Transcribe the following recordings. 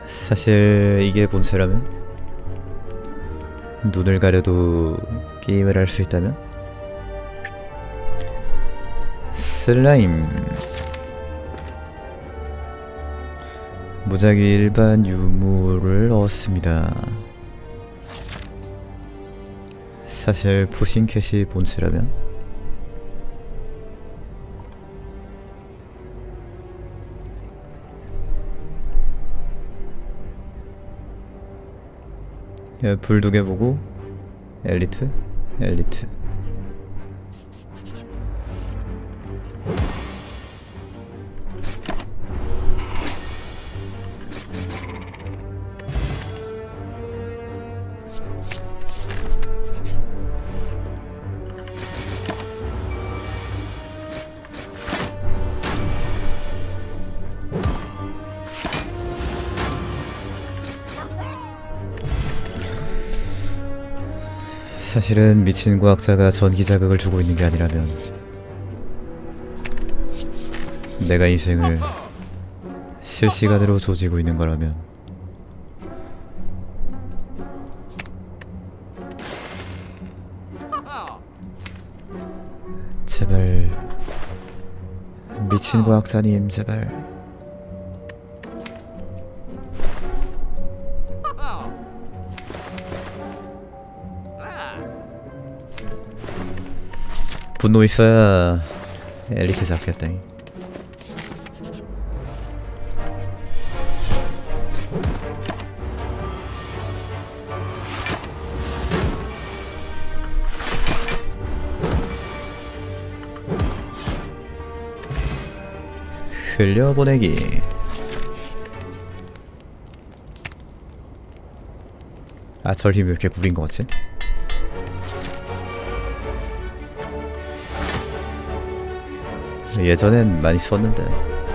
사실 이게 본체라면, 눈을 가려도 게임을 할 수 있다면, 슬라임. 무작위 일반 유물을 얻었습니다. 사실 푸싱캣이 본체라면, 불 두 개 보고 엘리트, 엘리트. 사실은 미친 과학자가 전기 자극을 주고 있는 게 아니라면, 내가 인생을 실시간으로 조지고 있는 거라면, 제발 미친 과학자님, 제발. 분노 있어야 엘리트 잡겠다잉. 흘려보내기. 아, 절 힘이 왜 이렇게 구린 거 같지? 예전엔 많이 썼는데.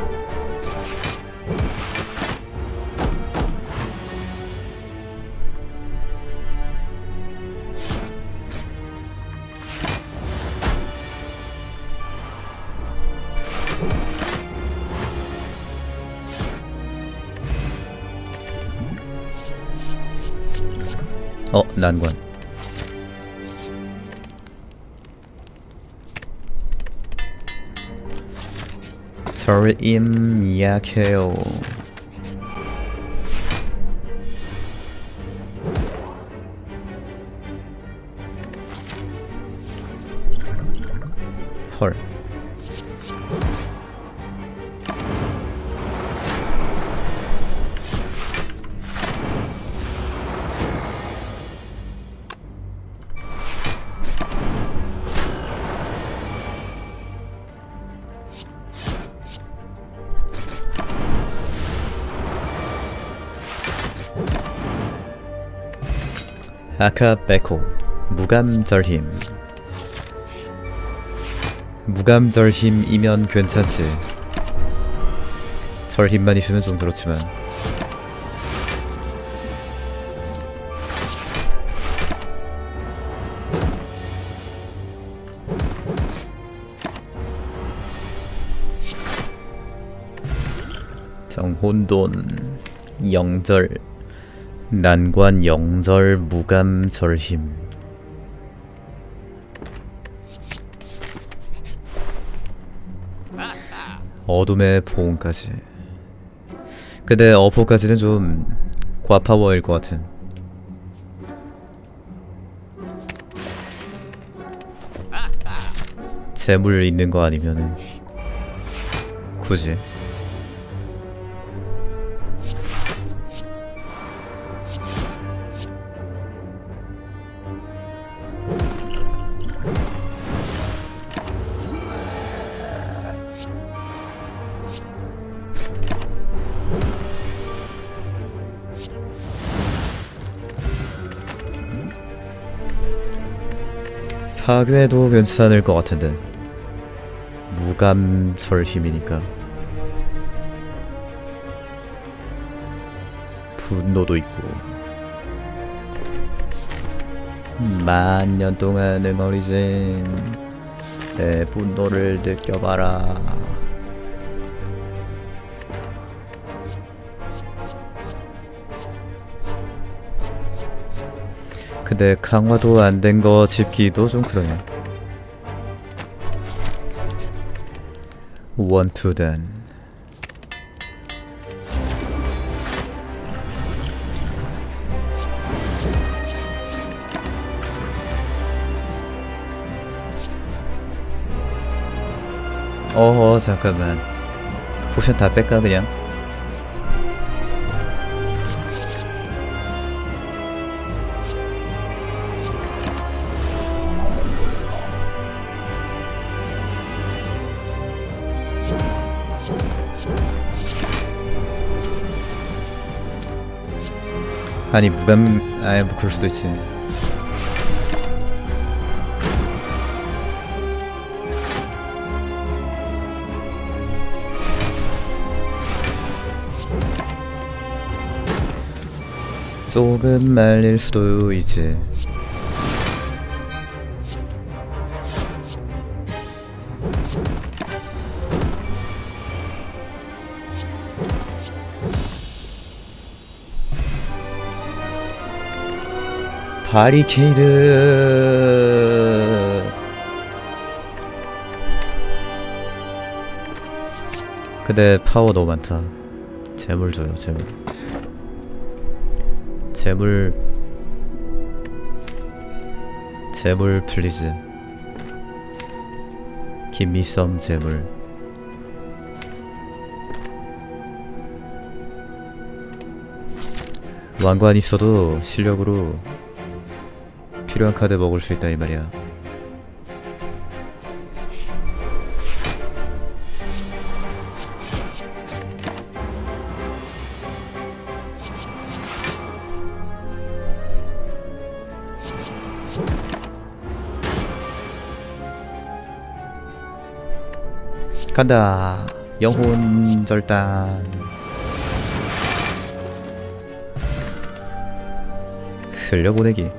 난관. 절임 약해요. 헐. 아카베코 무감절힘. 무감절힘이면 괜찮지. 절힘만 있으면 좀 그렇지만. 정혼돈 영절 난관 영절 무감절힘. 어둠의 보온까지. 근데 어포까지는 좀 과파워일 것 같은. 재물 있는 거 아니면은 굳이. 파괴도 괜찮을 것 같은데. 무감절 힘이니까. 분노도 있고. 만년 동안 응어리진 내 분노를 느껴봐라. 근데 강화도 안 된 거 짚기도 좀 그러네. 원투단. 잠깐만. 포션 다 뺄까 그냥? 아니 무감... 아예 뭐 그럴 수도 있지. 조금 말릴 수도 있지. 바리케이드. 근데 파워 너무 많다. 재물 줘요, 재물. 재물 플리즈. Give me some 재물. 왕관 있어도 실력으로 필요한 카드 먹을 수 있다 이 말이야. 간다. 영혼 절단. 흘려보내기.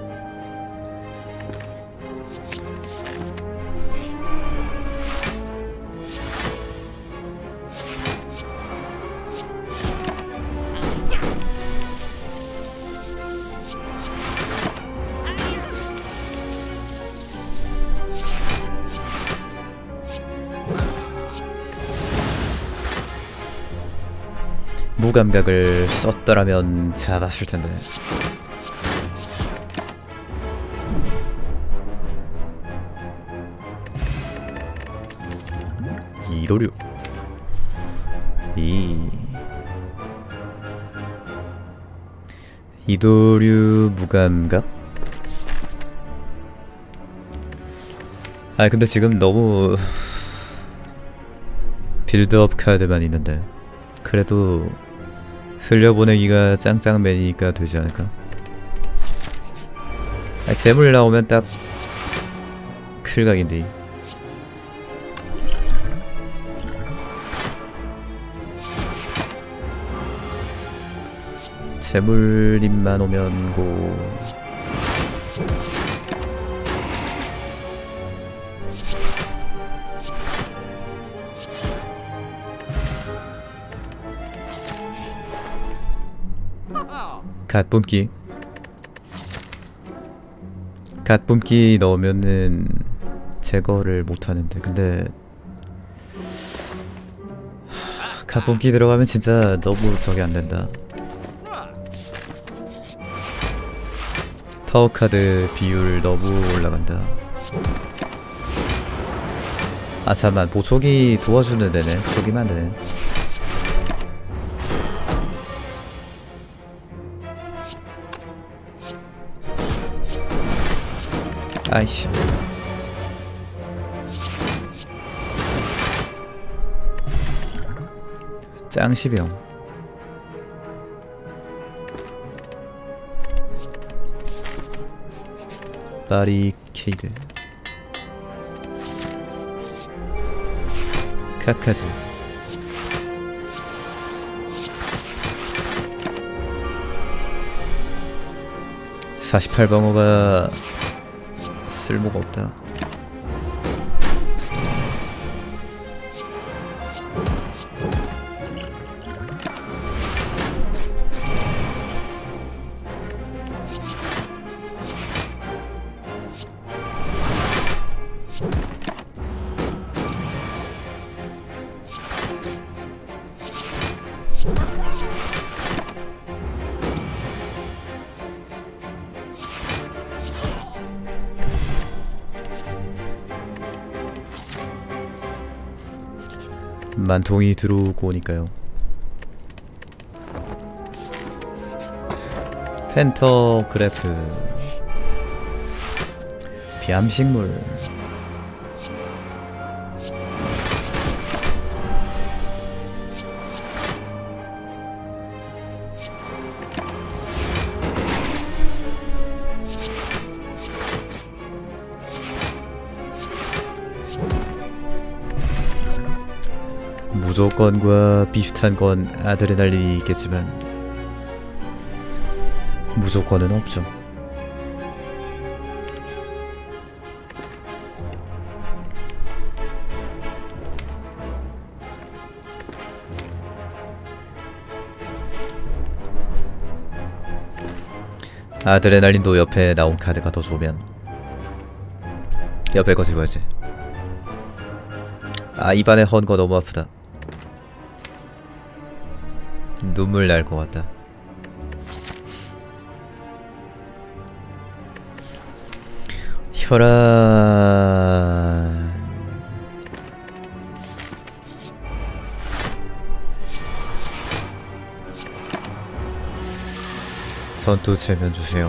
무감각을 썼더라면 잡았을 텐데. 이도류. 이도류 무감각? 아 근데 지금 너무 빌드업 카드만 있는데 그래도 흘려보내기가 짱짱맨이니까 되지 않을까? 아니, 재물 나오면 딱 클각인데. 재물님만 오면 고. 갓뿜기. 갓뿜기 넣으면은 제거를 못하는데 근데 갓뿜기 들어가면 진짜 너무 저게 안된다. 파워카드 비율 너무 올라간다. 아 잠만 보초기 도와주는 데네. 보초기만 안되네. 아이씨. 짱시병. 바리케이드. 카카즈. (48방어가) 쓸모가 없다. 만통이 들어오고 오니까요. 펜터그래프 비암식물 무조건과 비슷한 건 아드레날린이 있겠지만 무조건은 없죠. 아드레날린도 옆에 나온 카드가 더 좋으면 옆에 거 집어야지. 아, 입안에 헌 거 너무 아프다. 눈물 날 것 같다. 혈안 전투 체면 주세요.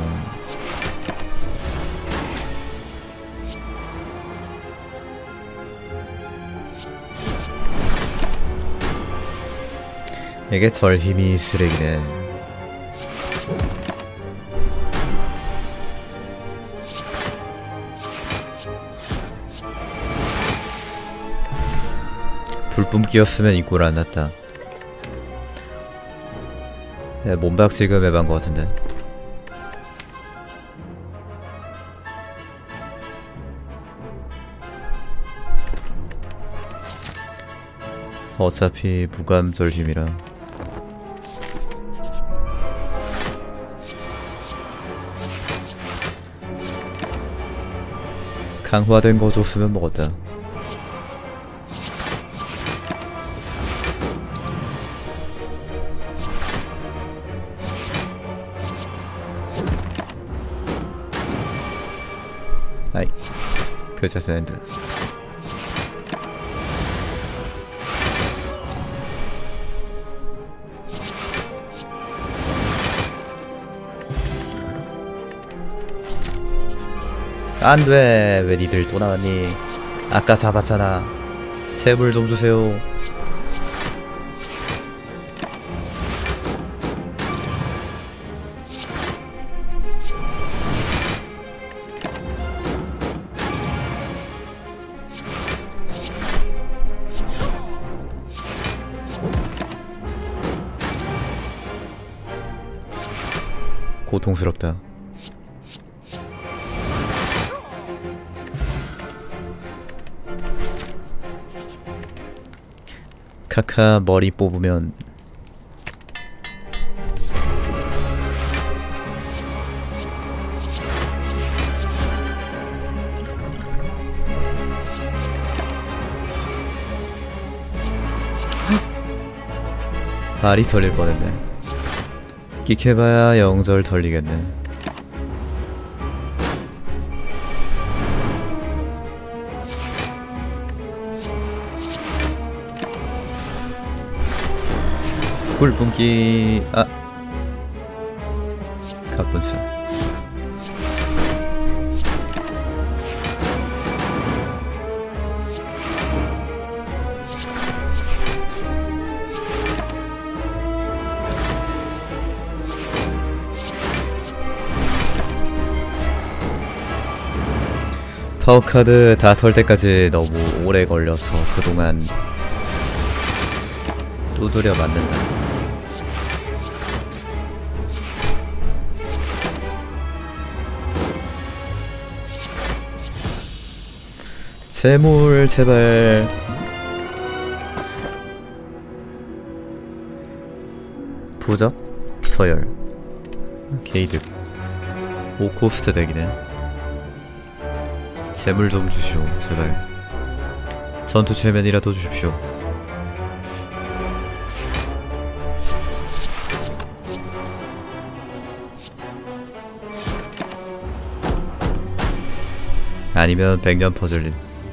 이게 절 힘이 쓰레기네. 불뿜기였으면 이꼴 안 났다. 야, 몸박 지금 해본 것 같은데. 어차피 무감절 힘이라. 강화된 거 줬으면 먹었다. 아이, 그 자세인데. 안돼, 왜 니들 또 나왔니? 아까 잡았잖아. 재물 좀 주세요. 고통스럽다. 카카 머리 뽑으면 발이 털릴 뻔했네. 끽해봐야 영절 털리겠네. 꿀뿜기. 아, 가뿐싸. 파워카드 다 털 때까지 너무 오래 걸려서 그동안 두드려 맞는다. 재물 제발. 부적? 서열 게이득 5코스트 덱이네. 재물 좀 주시오 제발. 전투 최면이라도 주십시오. 아니면 백년 퍼즐.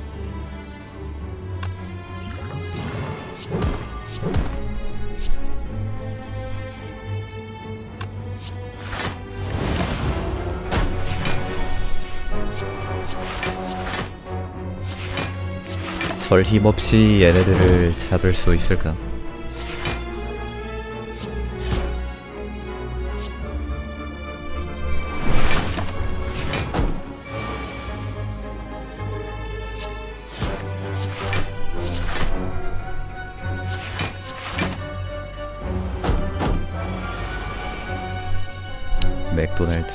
절 힘없이 얘네들을 잡을 수 있을까? 맥도날드.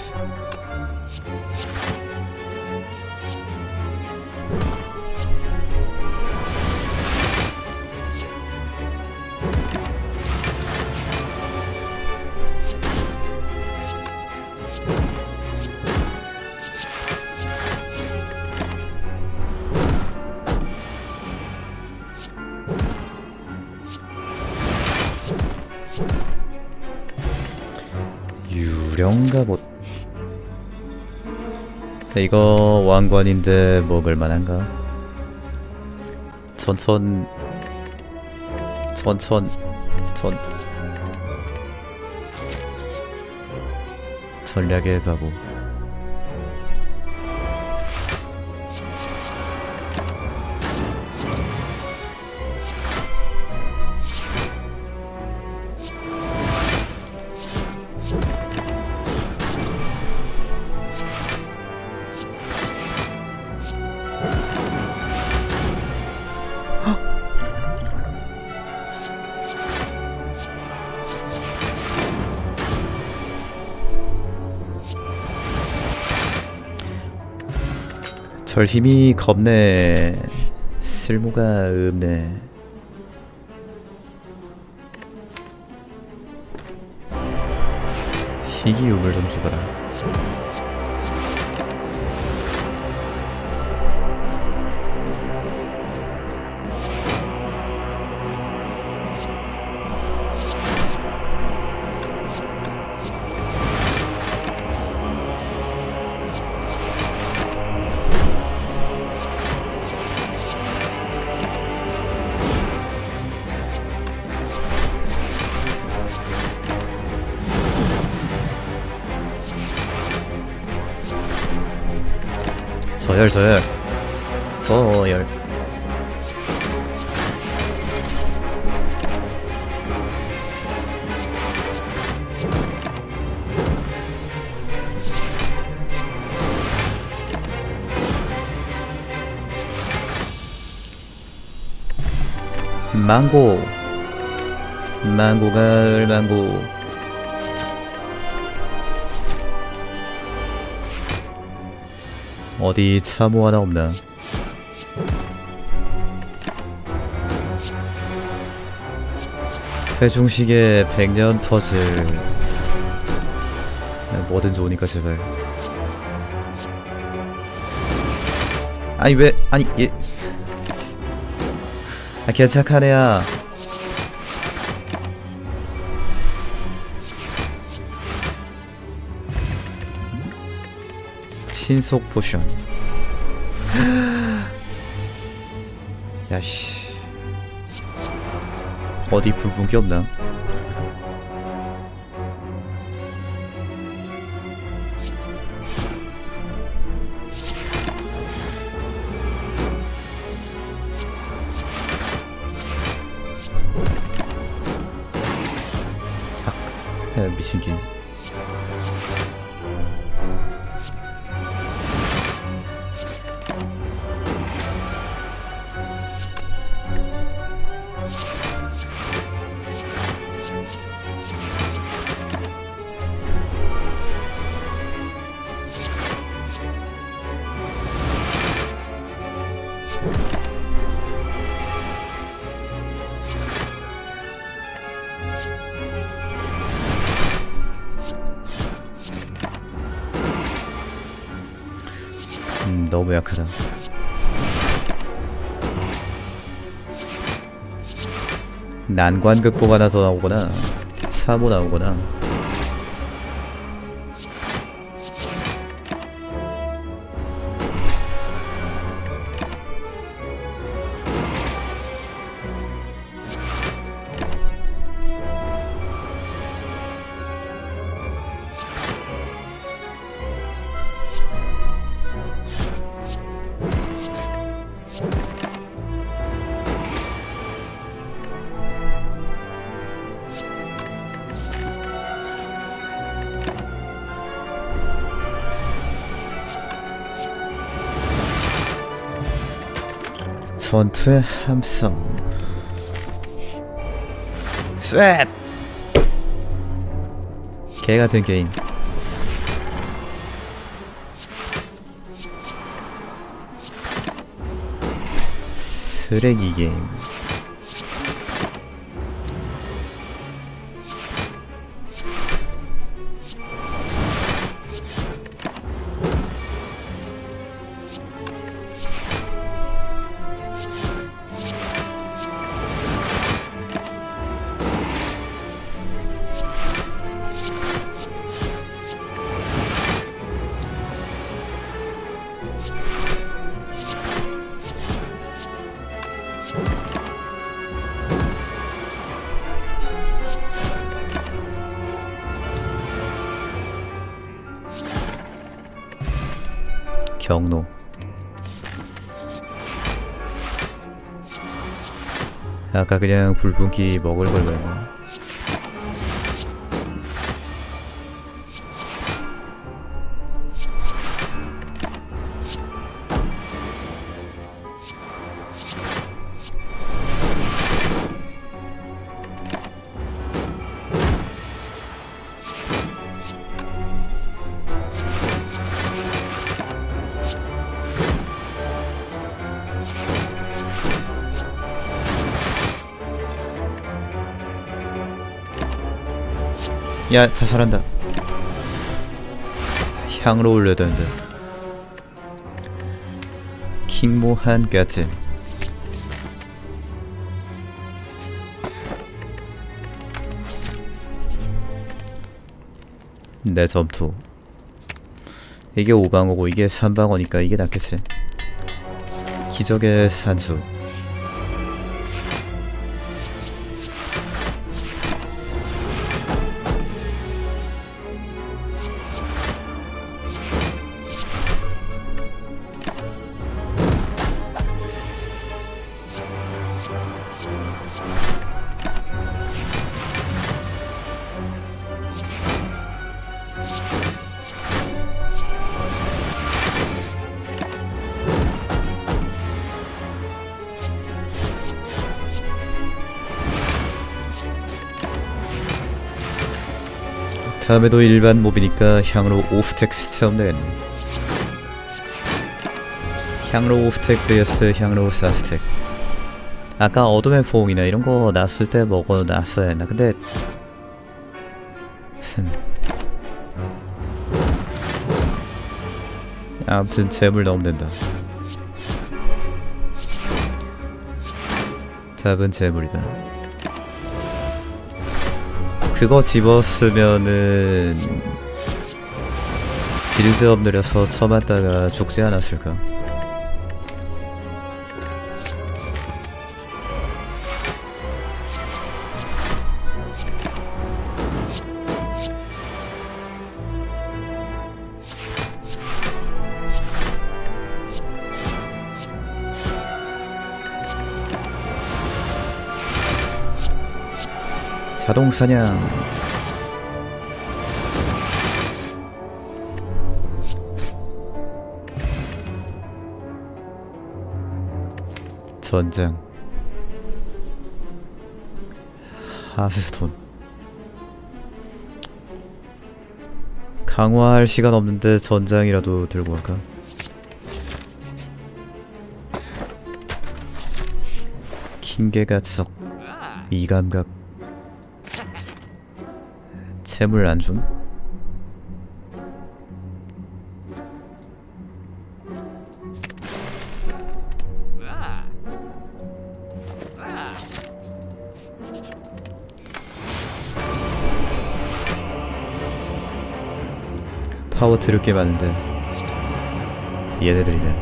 유령갑옷. 이거 왕관인데 먹을만한가? 전 전략의 바보. 절 힘이 겁네. 쓸모가 없네. 희귀유물 좀 주거라. 저열. 망고. 망고. 어디 참호 하나 없나? 회중식의 백년 퍼즐. 뭐든 좋으니까 제발. 아니 왜? 아니 얘. 아 개착한 애야. 신속 포션. 야씨. 어디 불분기 없나? 야, 미친개. 너무 약하다. 난관극복 하나 더 나오거나 참호 나오거나. 전투의 함성. 쇳! 개같은 게임. 쓰레기 게임. 경로. 아까 그냥 불분기 먹을 걸 그랬나? 야, 자살한다. 향으로 올려야 되는데. 킹모한까지. 내 점토. 이게 5방어고 이게 3방어니까 이게 낫겠지. 기적의 산수. 다음에도 일반 몹이니까 향으로 5스택 채우면 되겠네. 향으로 5스택 vs 향으로 4스택. 아까 어둠의 포옹이나 이런거 났을 때 먹어놨어야 했나. 근데 아무튼 재물 넣으면 된다. 답은 재물이다. 그거 집었으면은 빌드업 느려서 처맞다가 죽지 않았을까? 자동사냥. 전장. 하스스톤. 강화할 시간 없는데 전장이라도 들고 갈까? 킹계가석. 이감각. 재물 안 줌? 파워 들을 게 많은데 얘네들이네.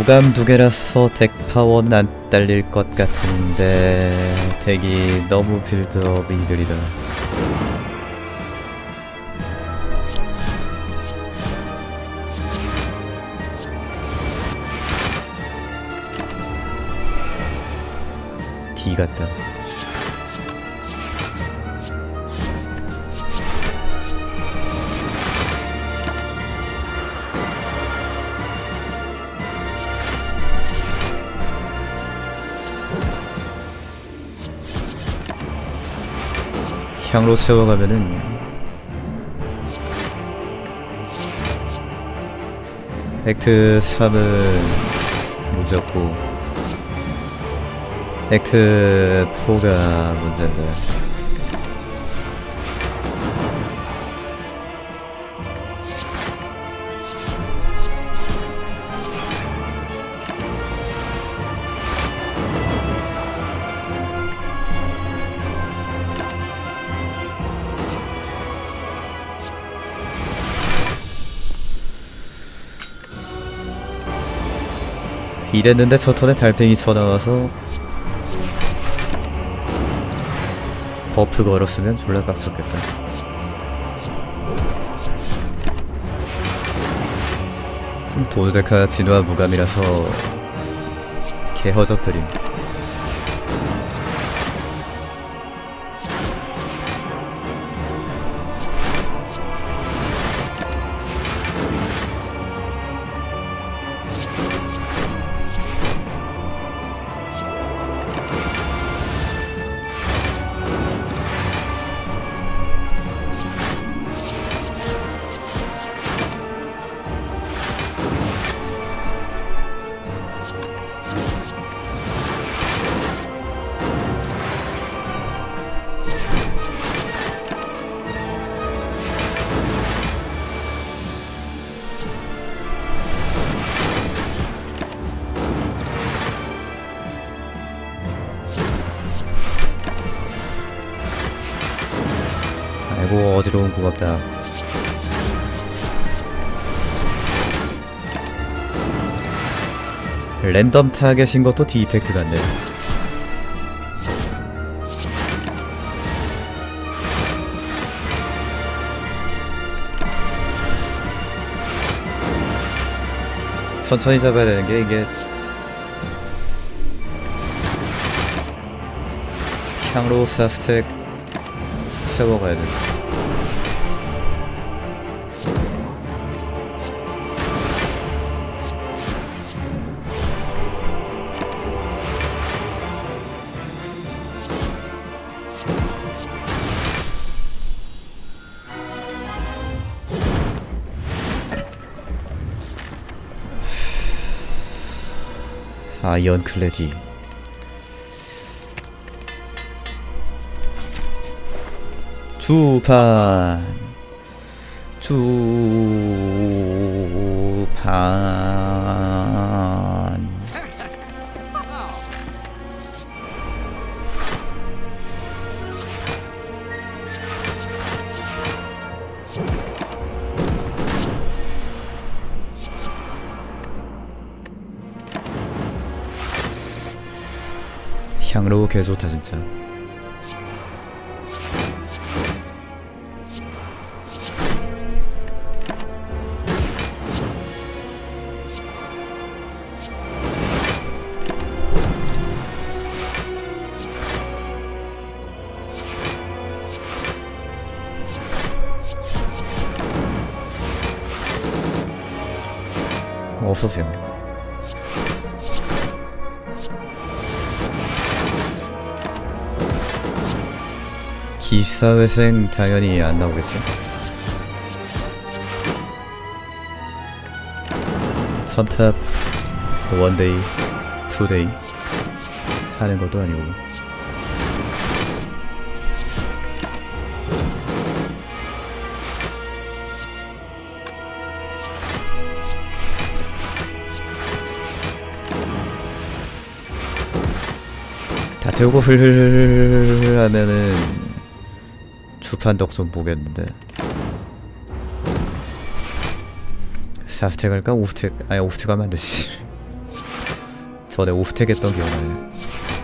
무감 2개라서 덱 파워는 안 딸릴 것 같은데 덱이 너무 빌드업이 느리다. D 같다. 향로 세워가면은 액트 3은 무졌고 액트 4가 문제인데 이랬는데 저 턴에 달팽이 쳐나와서 버프 걸었으면 졸라 빡쳤겠다. 도드데카 진화 무감이라서 개허접드림. 아이고 어지러운 고맙다. 랜덤 타겟인 것도 디이펙트 같네. 천천히 잡아야 되는 게 이게 향로 사스텍 채워가야 돼. 아이언 클레디 주판 향로 개좋다 진짜. 어서오세요. 기사회생 당연히 안 나오겠지. 첨탑 원데이, 투데이 하는 것도 아니고. 다 태우고 흘 하면은 주판 덕 좀 보겠는데. 사스텍 할까? 오스텍? 아니 오스텍 하면 안되지. 전에 오프텍 했던 기억나네.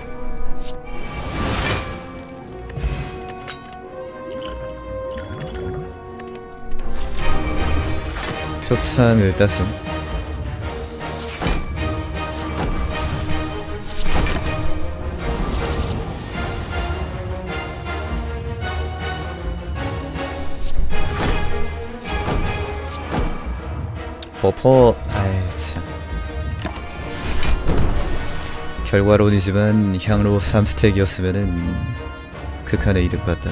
표창을 땄음. 버퍼, 아이 참. 결과론이지만 향로 3스택이었으면은 극한의 이득 봤다.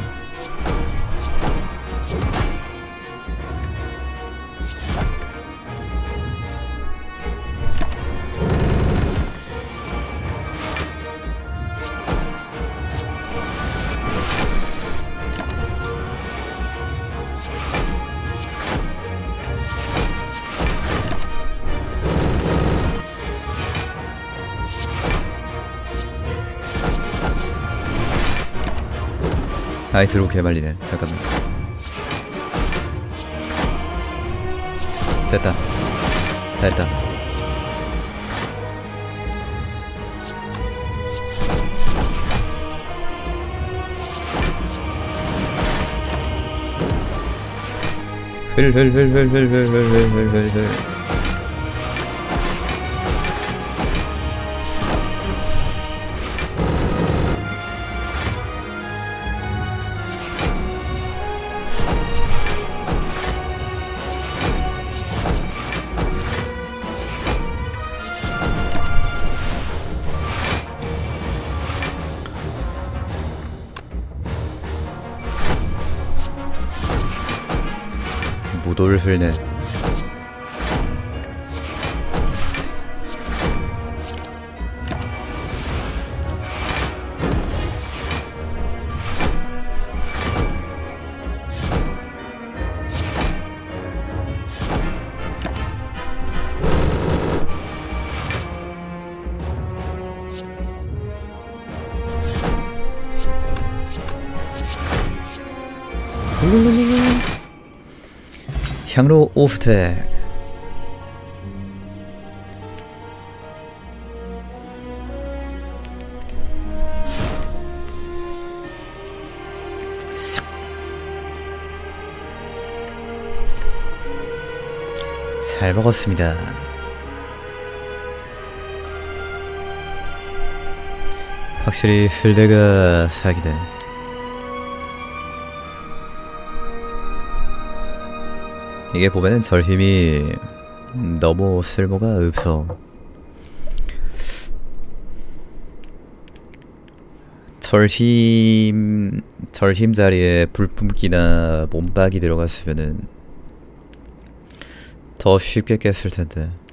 아이 드로우 개말리네. 잠깐만. 됐다. 됐다. 흘 무도를 흘네. 향로 오프텍. 잘 먹었습니다. 확실히 필드가 사기네. 이게 보면은 절힘이 너무 쓸모가 없어. 절힘 자리에 불뿜기나 몸박이 들어갔으면은 더 쉽게 깼을 텐데.